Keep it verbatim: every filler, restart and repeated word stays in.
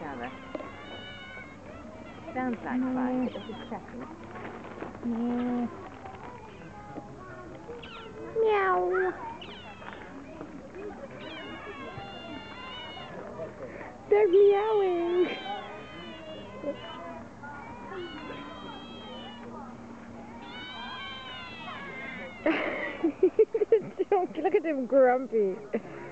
other. Sounds like Mm. fun, but it's cracking. Mm. Meow. They're meowing. Don't look at them grumpy.